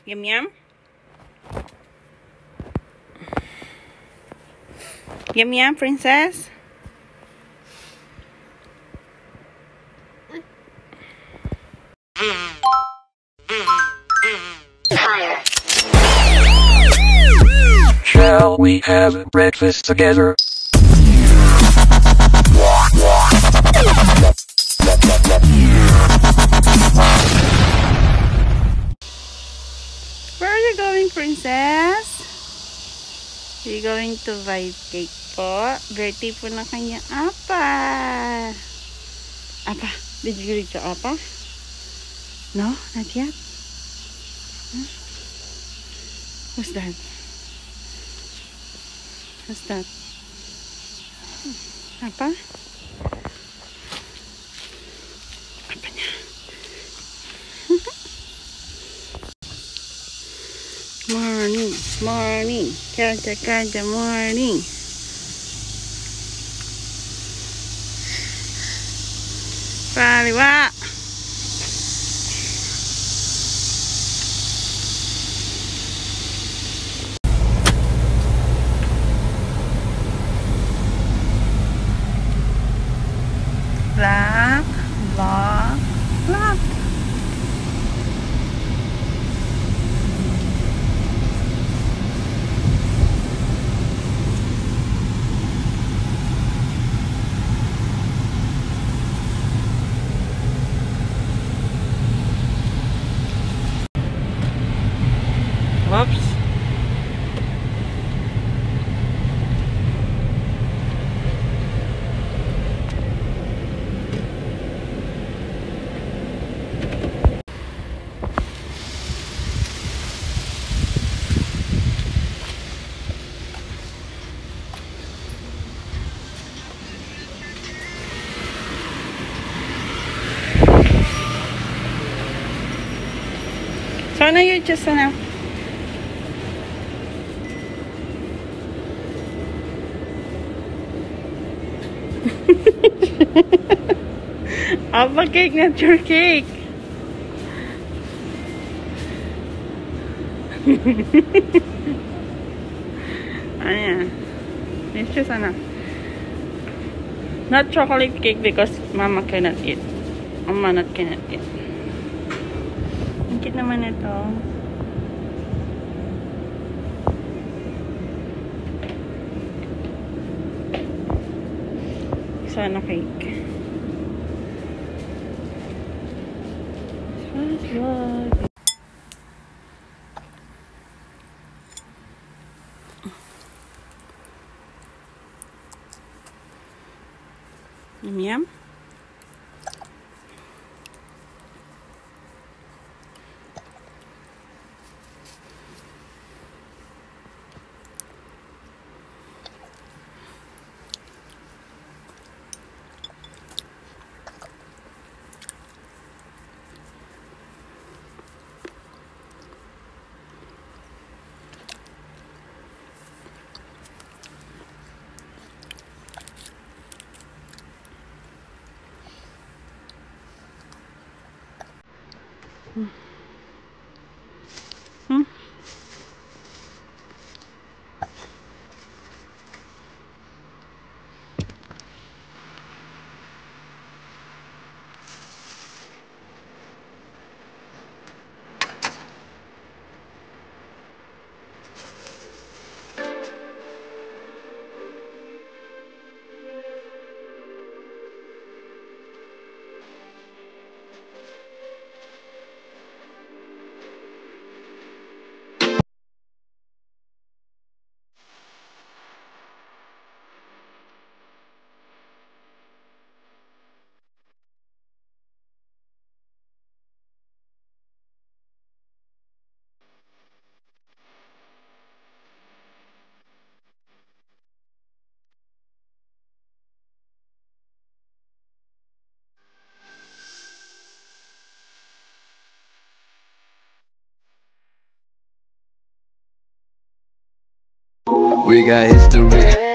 Yum yum. Yum yum, princess. Shall we have breakfast together? Where are you going, princess? Are you going to buy cake po? Birthday po na kanya apa. Apa? Did you read the apa? No? Not yet? Huh? Who's that? Who's that? Apa? Apa niya? Morning, morning, kaja kaja morning. Paliwa. Black, black, black. Whoops. Sana you just sana. Alpha cake, not your cake. Ayan. It's just ano. Not chocolate cake because mama cannot eat. Mama not cannot eat. Ang cute naman ito. Sana cake. Yum yum. We got history.